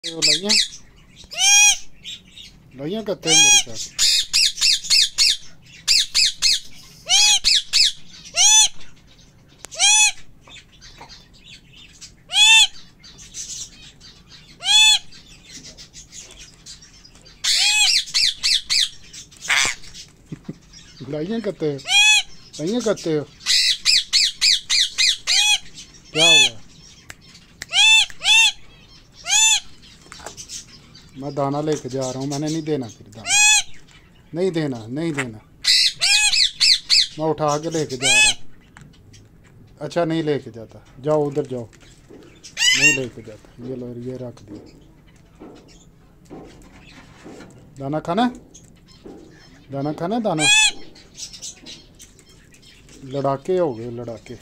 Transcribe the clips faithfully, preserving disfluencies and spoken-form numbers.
लाइयां लाइयां करते हैं मेरे साथ। लाइयां करते हो लाइयां करते हो क्या हुआ? मैं दाना लेके जा रहा हूँ, मैंने नहीं देना, फिर दाना नहीं देना नहीं देना मैं उठा के लेके जा रहा हूँ। अच्छा नहीं लेके जाता, जाओ उधर जाओ, नहीं लेके जाता। ये लो, ये रख दिया। दाना खाना दाना खाना दाना लड़ाके हो गए लड़ाके।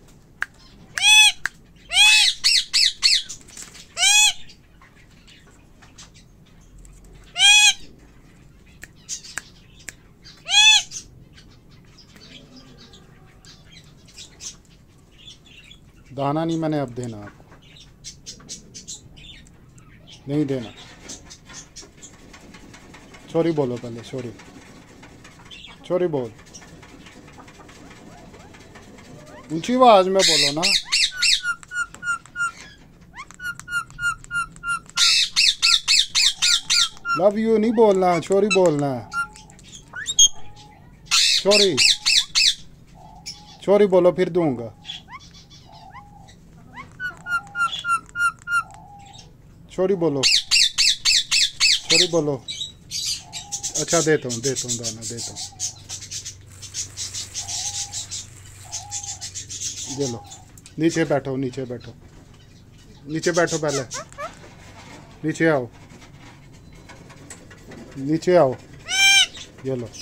दाना नहीं मैंने अब देना आपको, नहीं देना। सॉरी बोलो पहले, सॉरी सॉरी बोल, ऊंची आवाज में बोलो ना। लव यू नहीं बोलना, सॉरी बोलना। सॉरी सॉरी बोलो, फिर दूंगा। सॉरी बोलो सॉरी बोलो। अच्छा देता हूँ देता हूँ दाना देता हूँ। ये लो, नीचे बैठो नीचे बैठो नीचे बैठो, पहले नीचे आओ नीचे आओ। ये लो,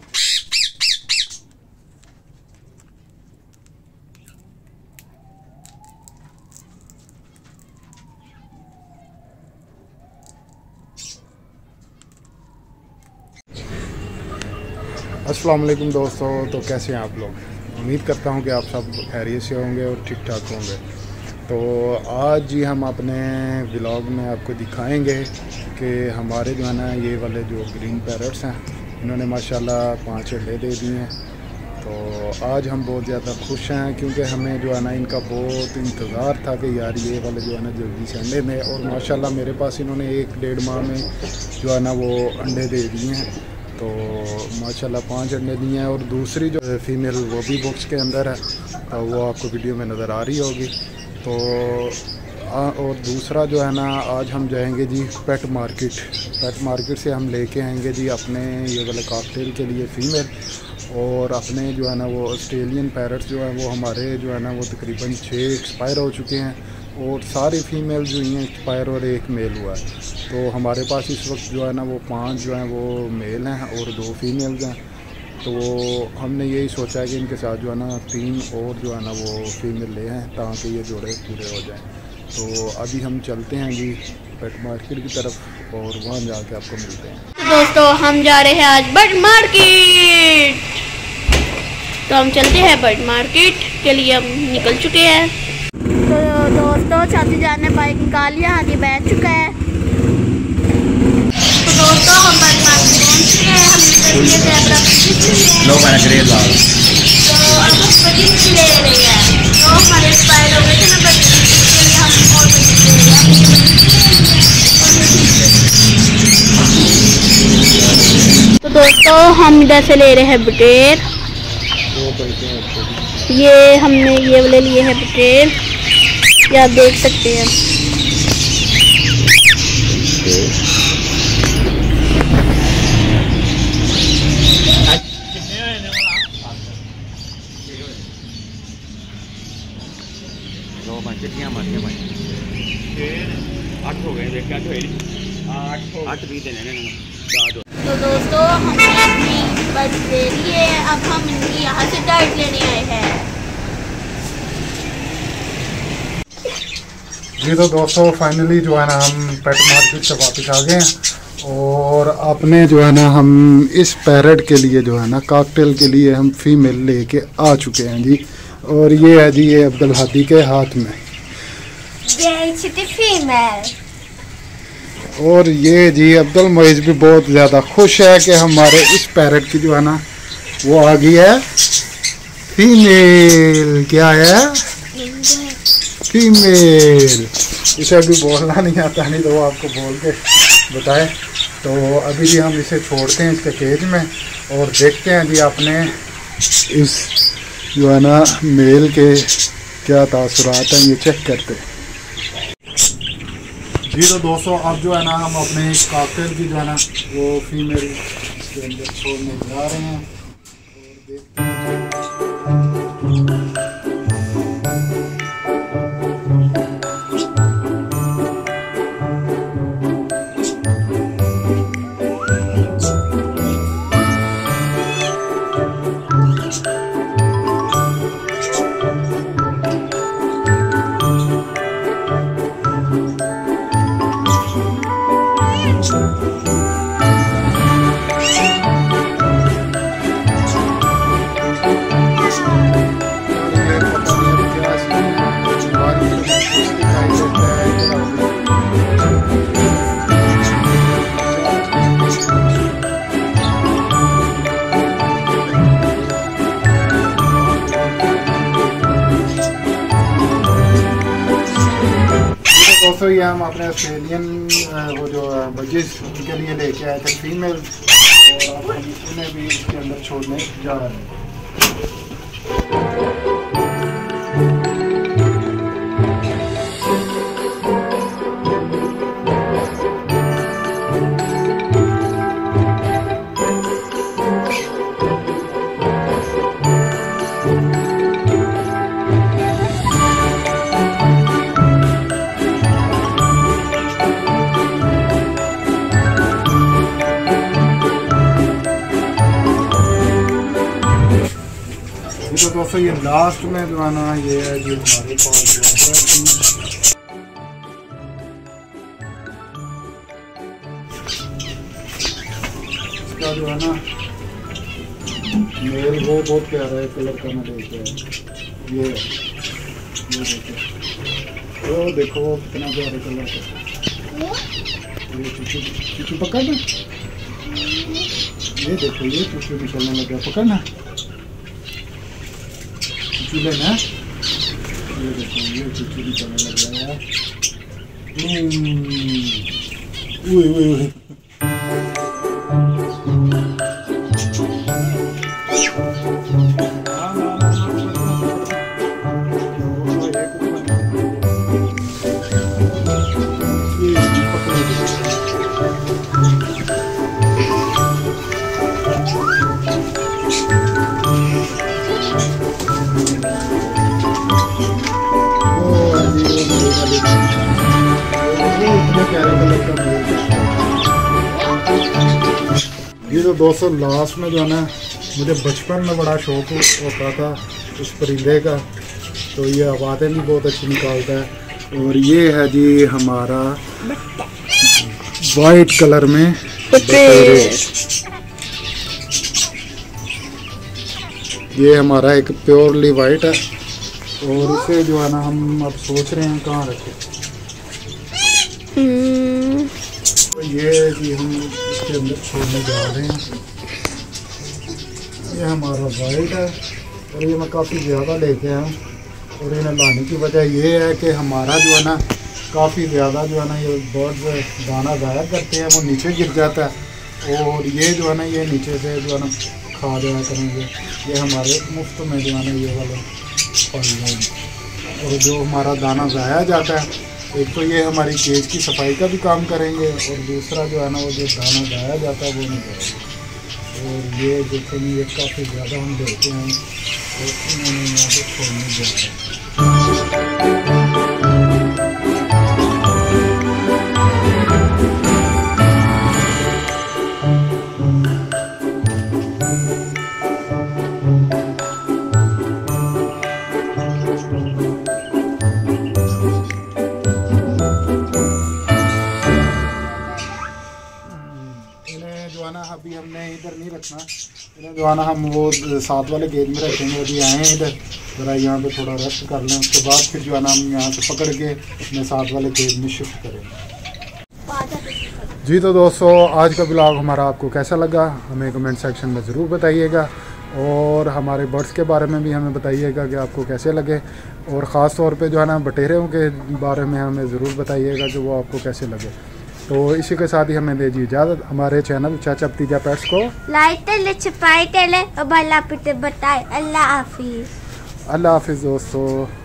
अस्सलाम वालेकुम दोस्तों। तो कैसे हैं आप लोग? उम्मीद करता हूं कि आप सब खैरियत से होंगे और ठीक ठाक होंगे। तो आज जी हम अपने व्लॉग में आपको दिखाएंगे कि हमारे जो है ना ये वाले जो ग्रीन पैरट्स हैं, इन्होंने माशाल्लाह पाँच अंडे दे दिए हैं। तो आज हम बहुत ज़्यादा खुश हैं क्योंकि हमें जो है ना इनका बहुत इंतज़ार था कि यार ये वाले जो है ना जल्दी से अंडे में, और माशाल्लाह मेरे पास इन्होंने एक डेढ़ माह में जो है ना वो अंडे दे दिए हैं। तो माशाल्लाह पांच अंडे दिए हैं, और दूसरी जो फीमेल वो भी बॉक्स के अंदर है, तो वो आपको वीडियो में नज़र आ रही होगी। तो आ, और दूसरा जो है ना आज हम जाएंगे जी पेट मार्केट। पेट मार्केट से हम लेके आएंगे जी अपने ये वाले कॉकटेल के लिए फ़ीमेल, और अपने जो है ना वो ऑस्ट्रेलियन पैरट्स जो है वो हमारे जो है ना वो तकरीबन छः एक्सपायर हो चुके हैं, और सारी फीमेल जो हैं एक्सपायर और एक मेल हुआ है। तो हमारे पास इस वक्त जो है ना वो पांच जो हैं वो मेल हैं और दो फीमेल्स हैं। तो हमने यही सोचा है कि इनके साथ जो है ना तीन और जो है ना वो फीमेल ले हैं ताकि ये जोड़े पूरे हो जाएं। तो अभी हम चलते हैं जी पेट मार्केट की तरफ, और वहाँ जाके आपको मिलते हैं। तो दोस्तों हम जा रहे हैं आज बर्ड मार्केट। तो हम चलते हैं बर्ड मार्केट के लिए, हम निकल चुके हैं। तो दोस्तों चाची जान ने बाइक निकाल लिया, आगे बैठ चुका है। तो दोस्तों हम बर्ड मार्केट पहुंच चुके हैं। हम निकल के लो मैंने ग्रेड लाल तो अब हम बजीज ले रहे हैं। तो हमारे एक्सपायर हो गए थे ना बजीज के लिए, हम और बजीज ले रहे हैं। तो दोस्तों हम इधर से ले रहे हैं बटेर। ये हमने ये वाले लिए हैं बटेर, ये आप देख सकते हैं। तो दोस्तों हमने अपनी बर्ड ले ली है, अब हम इनकी यहाँ से डाइट लेने आए हैं। जी तो दोस्तों फाइनली जो है ना हम पेट मार्केट से वापस आ गए हैं, और अपने जो है ना हम इस पैरट के लिए जो है ना कॉकटेल के लिए हम फीमेल लेके आ चुके हैं जी। और ये है जी ये अब्दुल हादी के हाथ में ये फीमेल। और ये जी अब्दुल मोइज भी बहुत ज़्यादा खुश है कि हमारे इस पैरट की जो है ना वो आ गई है फीमेल। क्या है? फीमेल। इसे अभी बोलना नहीं आता, नहीं तो वो आपको बोल के बताए। तो अभी भी हम इसे छोड़ते हैं इसके केज में और देखते हैं जी अपने इस जो है ना मेल के क्या तासुरात हैं, ये चेक करते हैं जी। तो दोस्तों अब जो है ना हम अपने काकटेल की जो है ना वो फीमेल के अंदर छोड़ने जा रहे हैं और देखते हैं। दोस्तों ये हम अपने ऑस्ट्रेलियन वो जो बजिस उनके लिए लेके आए थे फीमेल, और अब हम उन्हें भी इसके अंदर छोड़ने जा रहे हैं। तो दोस्तों ये लास्ट में जो है ना ये है जो हमारे पास इसका जो है ना मेल वो बहुत प्यारा है कलर का, मैं देखते हैं ये ये देखो तो देखो वो कितना प्यारे कलर का ये चुचू चुचू पकड़ ना, ये देखो ये चुचू निकलने लगा, पकड़ ना चूल्हे ना, ये देखो ये चुचू निकलने लग गया यार। उए उए उए ये तो दोस्तों लास्ट में जो है ना मुझे बचपन में बड़ा शौक होता था उस परिंदे का, तो ये आवाज़ें भी बहुत अच्छी निकालता है। और ये है जी हमारा वाइट कलर में बटेरे, ये हमारा एक प्योरली वाइट है। और इसे जो है ना हम अब सोच रहे हैं कहाँ रखें। तो ये जी हम इसके अंदर छोड़ने जा रहे हैं। ये हमारा वाइट है और ये मैं काफ़ी ज़्यादा लेके आया हूँ, और इन्हें लाने की वजह ये है कि हमारा जो है ना काफ़ी ज़्यादा जो है ना ये बर्ड्स दाना ज़ाया करते हैं, वो नीचे गिर जाता है, और ये जो है ना ये नीचे से जो है ना खा जाया करेंगे। ये हमारे मुफ्त में जो है ना ये वाले फल हैं, और जो हमारा दाना ज़ाया जाता है, एक तो ये हमारी केज की सफाई का भी काम करेंगे, और दूसरा जो है ना वो जो दाना ज़ाया जाता है वो नहीं करेंगे। और ये देखेंगे ये काफ़ी ज़्यादा हम देखते हैं, तो इन्होंने यहाँ से छोड़ने जा रहे हैं। अभी हमने इधर नहीं रखना, इन्हें जो है ना हम वो साथ वाले गेज में रखेंगे। अभी आए हैं इधर, ज़रा यहाँ पे थोड़ा रेस्ट कर लें, उसके बाद फिर जो है ना हम यहाँ से पकड़ के अपने साथ वाले गेज में शिफ्ट करेंगे। जी तो दोस्तों, आज का ब्लॉग हमारा आपको कैसा लगा हमें कमेंट सेक्शन में ज़रूर बताइएगा, और हमारे बर्ड्स के बारे में भी हमें बताइएगा कि आपको कैसे लगे, और ख़ास तौर पे जो है ना बटेरों के बारे में हमें ज़रूर बताइएगा कि वो आपको कैसे लगे। तो इसी के साथ ही हमें दीजिए इजाज़त। हमारे चैनल चाचा भतीजा पेट्स को लाइक टेले छपाई टेले और भला पिटे बताए। अल्लाह हाफिज़। अल्लाह हाफिज़ दोस्तों।